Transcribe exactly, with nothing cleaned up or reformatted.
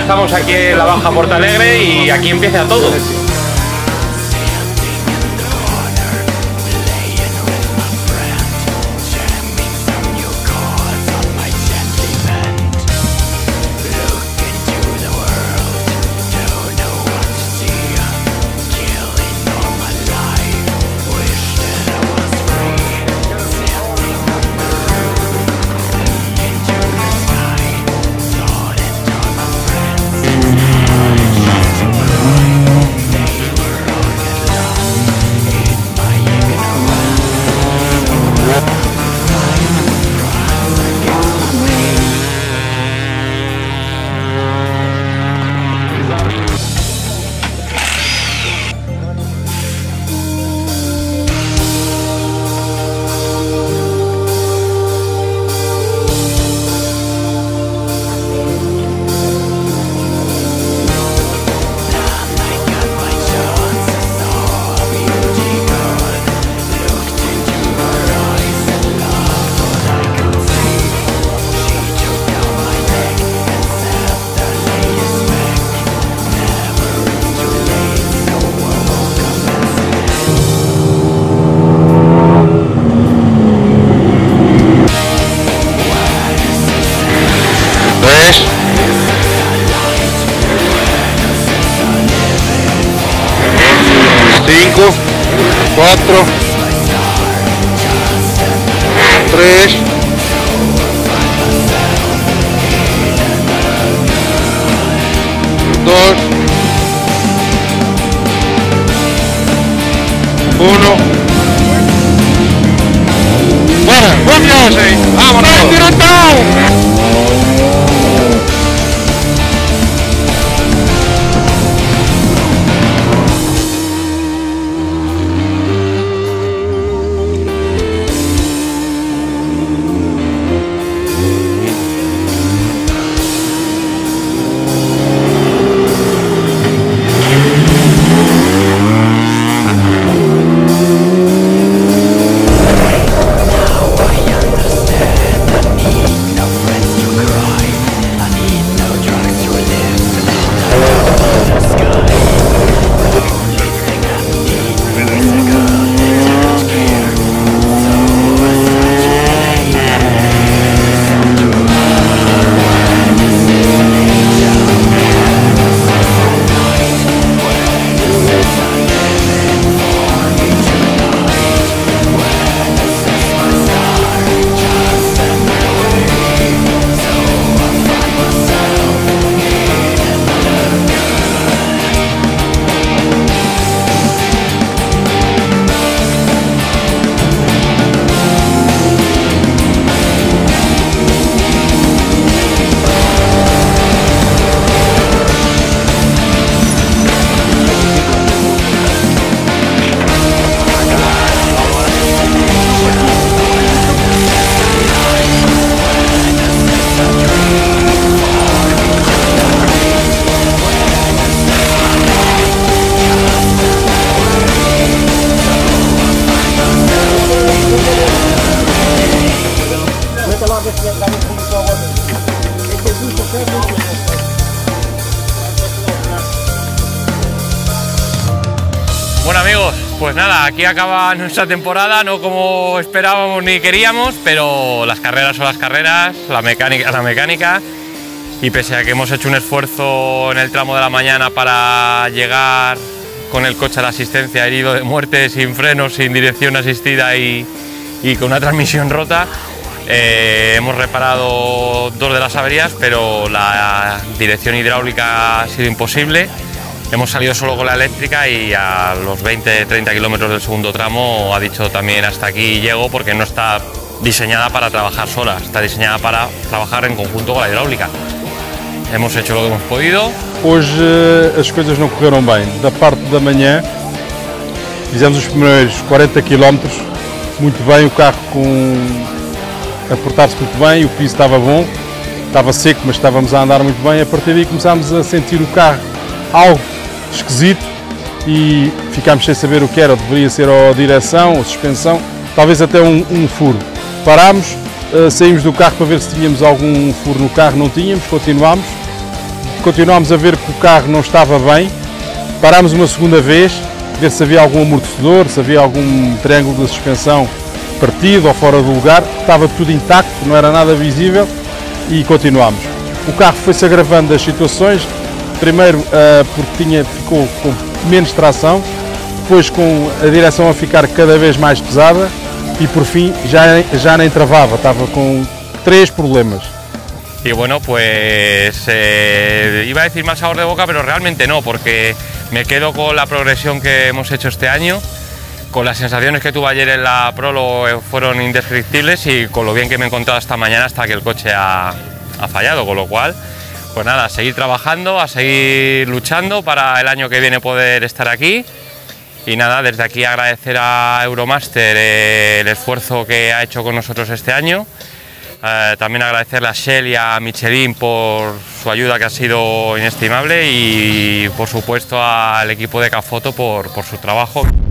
estamos aquí en la Baja Portalegre y aquí empieza todo. cinco, cuatro, tres, dos, uno. Bueno, buen viaje. ¡Vámonos! Bueno amigos, pues nada, aquí acaba nuestra temporada, no como esperábamos ni queríamos, pero las carreras son las carreras, la mecánica es la mecánica, y pese a que hemos hecho un esfuerzo en el tramo de la mañana para llegar con el coche a la asistencia herido de muerte, sin frenos, sin dirección asistida y, y con una transmisión rota, eh, hemos reparado dos de las averías, pero la dirección hidráulica ha sido imposible. Hemos salido solo con la eléctrica y a los veinte treinta kilómetros del segundo tramo ha dicho también hasta aquí llego, porque no está diseñada para trabajar sola, está diseñada para trabajar en conjunto con la hidráulica. Hemos hecho lo que hemos podido. Hoje as coisas não correram bem. Da parte da manhã fizemos os primeiros quarenta quilómetros muito bem, o carro com a portar-se muito bem, o piso estava bom, estava seco, mas estávamos a andar muito bem. A partir daí começámos a sentir o carro algo esquisito e ficámos sem saber o que era. Deveria ser a direção, a suspensão, talvez até um, um furo. Parámos, uh, saímos do carro para ver se tínhamos algum furo no carro, não tínhamos, continuámos. continuámos a ver que o carro não estava bem, parámos uma segunda vez, ver se havia algum amortecedor, se havia algum triângulo da suspensão partido ou fora do lugar, estava tudo intacto, não era nada visível e continuámos. O carro foi-se agravando as situações, primeiro uh, porque tinha, ficou com menos tração, depois com a direção a ficar cada vez mais pesada y por fin ya, ya nem travava, estaba con tres problemas. Y bueno, pues eh, iba a decir mal sabor de boca, pero realmente no, porque me quedo con la progresión que hemos hecho este año, con las sensaciones que tuve ayer en la Prolo fueron indescriptibles y con lo bien que me he encontrado esta mañana hasta que el coche ha, ha fallado, con lo cual, pues nada, a seguir trabajando, a seguir luchando para el año que viene poder estar aquí. Y nada, desde aquí agradecer a Euromaster eh, el esfuerzo que ha hecho con nosotros este año. Eh, también agradecerle a Shell y a Michelin por su ayuda, que ha sido inestimable, y por supuesto al equipo de Cafoto por, por su trabajo.